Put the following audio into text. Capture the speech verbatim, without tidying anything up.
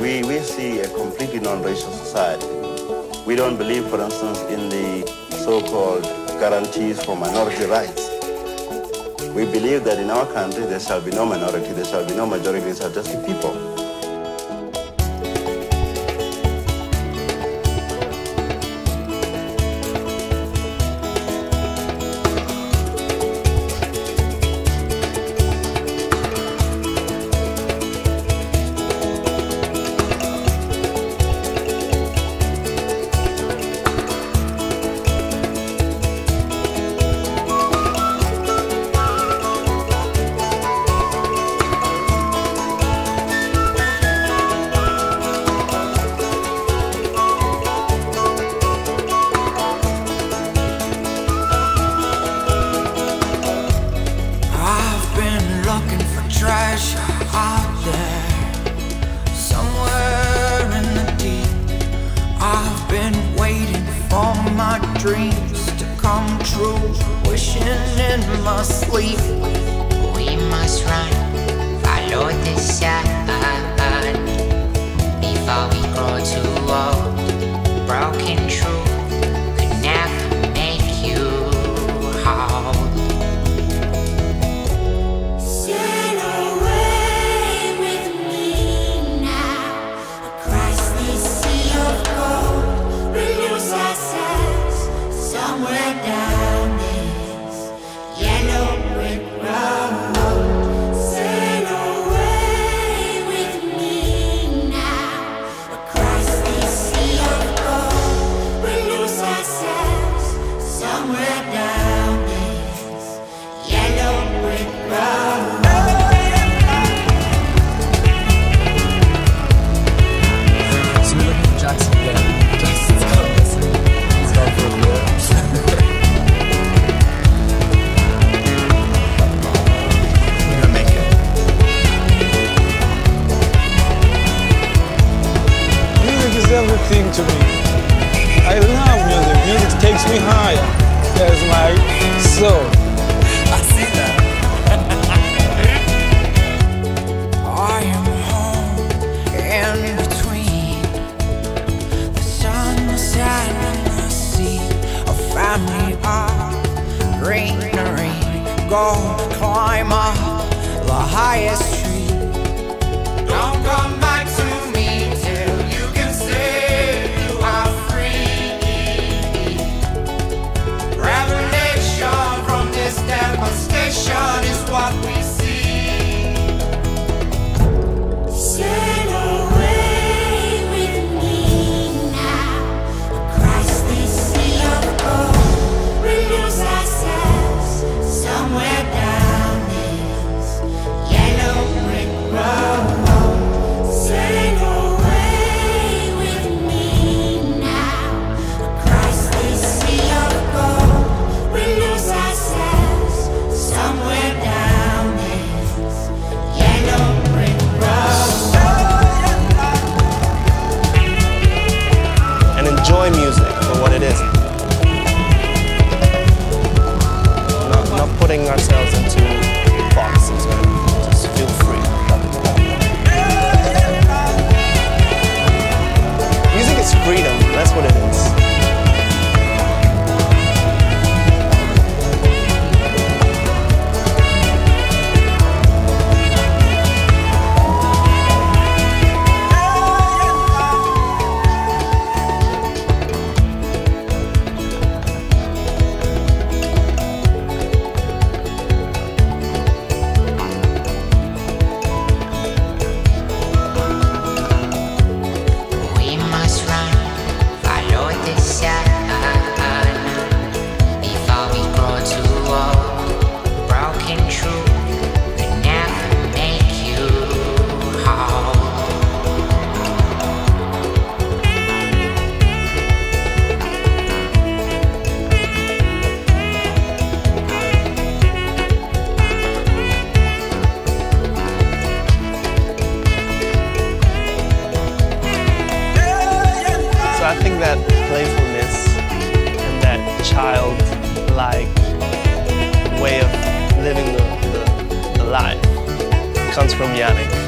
we, we see a completely non-racial society. We don't believe, for instance, in the so-called guarantees for minority rights. We believe that in our country there shall be no minority, there shall be no majority, there shall just be people. Treasure out there, somewhere in the deep. I've been waiting for my dreams to come true, wishing in my sleep. We must run, follow the sun, before we grow too old. Broken truth could never make you whole. Somewhere down this yellow brick road, sail away with me now. Across this sea of gold, we lose ourselves. Somewhere down this yellow brick road. So we're looking for Jackson again. Jackson's kind of missing. He's gone for a year. Everything to me. I love music. Music takes me higher. That's my soul. I see that. I am home in between the sun, the sand, and the sea. A family of greenery. Go climb up the highest tree. Don't come back to me till you can say you are free. Revelation from this devastation is what we see. Sail away with me now. Across this sea of gold, we lose ourselves. Somewhere down this yellow brick road. Enjoy music for what it is. Not, not putting ourselves into boxes, just feel free. Music is freedom, that's what it is. I think that playfulness and that childlike way of living the, the, the life comes from Yannick.